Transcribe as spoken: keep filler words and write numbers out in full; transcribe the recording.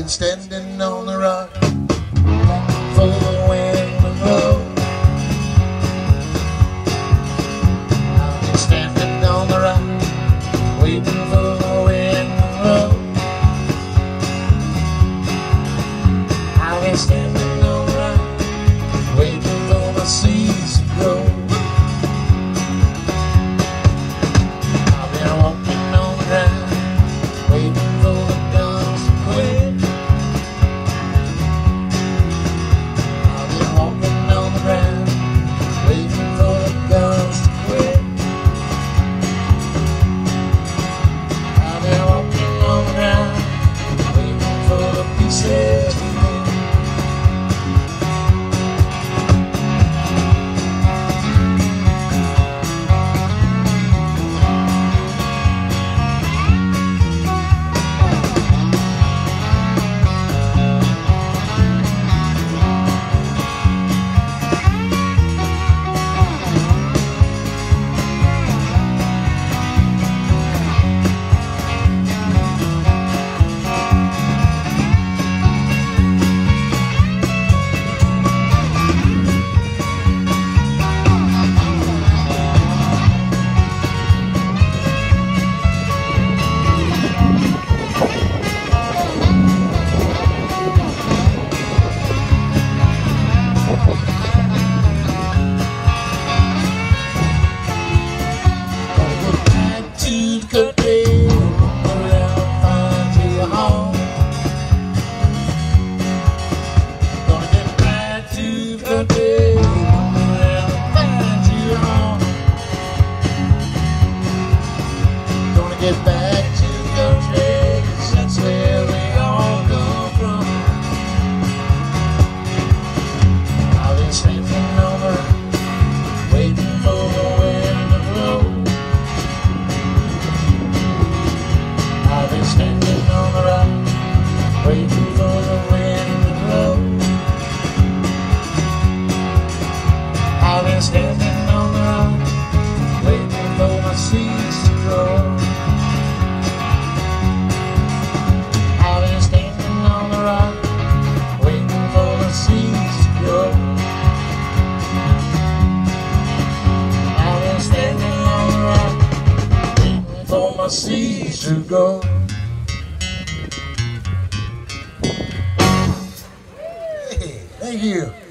standing on the rock for the wind to blow. I've been standing on the rock waiting for the wind to blow. I've been standing on the rock waiting for the seas to grow. I've been walking on the ground waiting for the guns to quit. I've been walking on the ground waiting for the guns to quit. I've been walking on the ground waiting for the pieces to fit. Get back to country, 'cause that's where we all come from. I've been standing on the rock, waiting for the wind to blow. I've been standing on the rock, waiting for the wind to blow. I've been standing on the rock, waiting for my seas to grow. Seas to go. Hey, thank you.